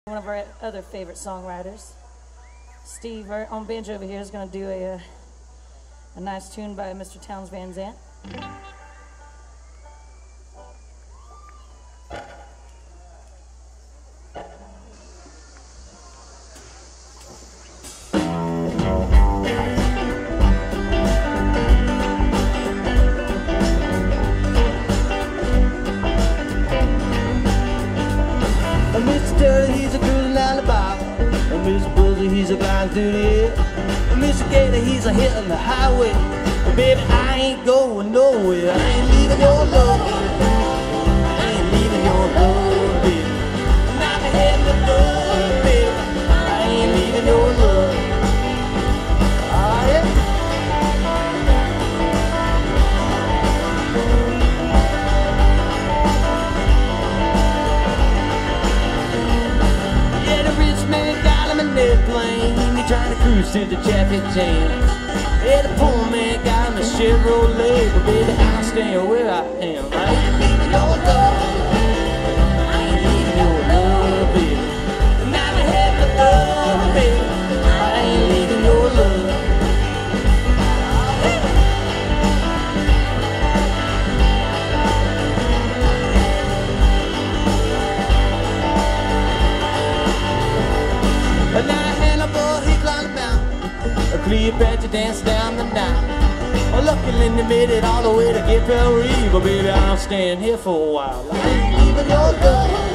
One of our other favorite songwriters, Steve, on banjo over here, is going to do a nice tune by Mr. Townes Van Zandt. He's a cruising down the Bible. Mr. Buzzer, he's a gliding through the air. Mr. Gator, he's a hitting the highway. But baby, I ain't going nowhere. I ain't leaving your love. I ain't leaving your love, baby. And I'm heading to love, baby. I ain't leaving your love. Oh, yeah. Plane, he trying to cruise to the traffic jam. Yeah, the poor man got him a Chevrolet, but baby, I'm staying where I am. I ain't leaving your love. I ain't leaving your love, baby. And I'm ahead of love, baby. I ain't leaving your love. But now Cleopatra danced down the Nile. Well, luckily they made it all the way to get Bell Reeve. But baby, I'm staying here for a while. I ain't leaving your love.